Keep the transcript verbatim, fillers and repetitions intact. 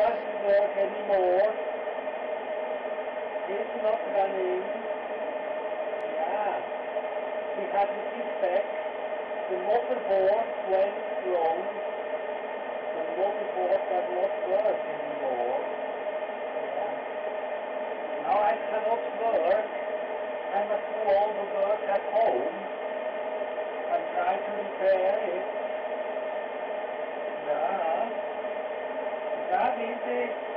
doesn't work anymore. It's not running. Yeah. We had a defect. The motherboard went wrong. The motherboard does not work anymore. Yeah. Now I cannot work. I must do all the work at home and try to repair it. Yeah. That is it.